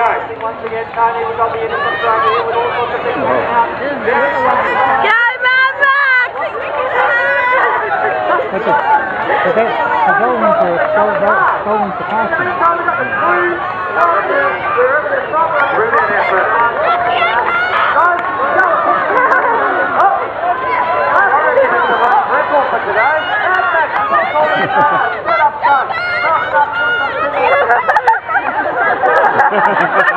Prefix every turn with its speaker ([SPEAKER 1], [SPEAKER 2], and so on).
[SPEAKER 1] Once again, Tony, we've got the innocent driver here with all sorts of things going out.
[SPEAKER 2] Go, Mama!
[SPEAKER 3] They're going for casting.
[SPEAKER 1] Brilliant effort. Record for today. Get up, son.